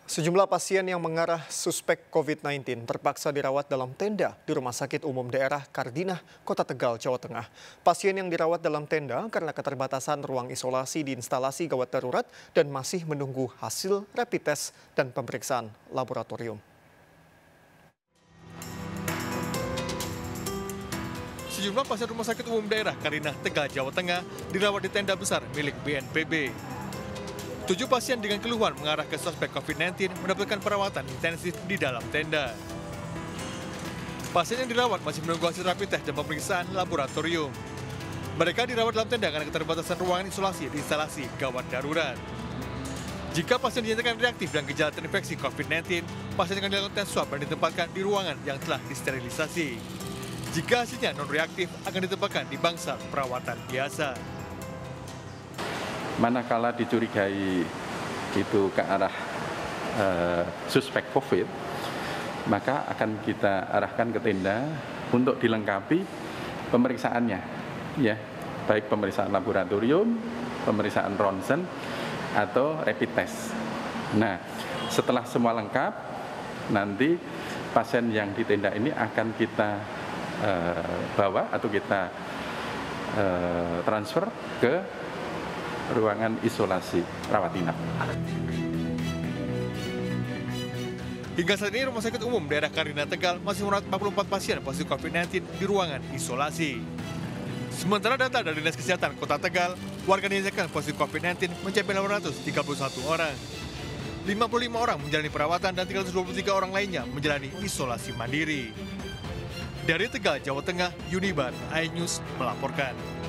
Sejumlah pasien yang mengarah suspek COVID-19 terpaksa dirawat dalam tenda di Rumah Sakit Umum Daerah Kardinah, Kota Tegal, Jawa Tengah. Pasien yang dirawat dalam tenda karena keterbatasan ruang isolasi di instalasi gawat darurat dan masih menunggu hasil rapid test dan pemeriksaan laboratorium. Sejumlah pasien Rumah Sakit Umum Daerah Kardinah, Tegal, Jawa Tengah dirawat di tenda besar milik BNPB. 7 pasien dengan keluhan mengarah ke suspek COVID-19 mendapatkan perawatan intensif di dalam tenda. Pasien yang dirawat masih menunggu hasil rapid test dan pemeriksaan laboratorium. Mereka dirawat dalam tenda karena keterbatasan ruangan isolasi di instalasi gawat darurat. Jika pasien dinyatakan reaktif dan gejala terinfeksi COVID-19, pasien akan dilakukan tes swab dan ditempatkan di ruangan yang telah disterilisasi. Jika hasilnya non-reaktif, akan ditempatkan di bangsal perawatan biasa. Manakala dicurigai itu ke arah suspek COVID, maka akan kita arahkan ke tenda untuk dilengkapi pemeriksaannya, ya, baik pemeriksaan laboratorium, pemeriksaan ronsen, atau rapid test. Nah, setelah semua lengkap, nanti pasien yang di tenda ini akan kita bawa atau kita transfer ke ruangan isolasi rawat inap. Hingga saat ini Rumah Sakit Umum Daerah Kardinah Tegal masih merawat 44 pasien positif COVID-19 di ruangan isolasi. Sementara data dari Dinas Kesehatan Kota Tegal, warga yang dinyatakan positif COVID-19 mencapai 831 orang. 55 orang menjalani perawatan dan 323 orang lainnya menjalani isolasi mandiri. Dari Tegal, Jawa Tengah, Unibar, iNews melaporkan.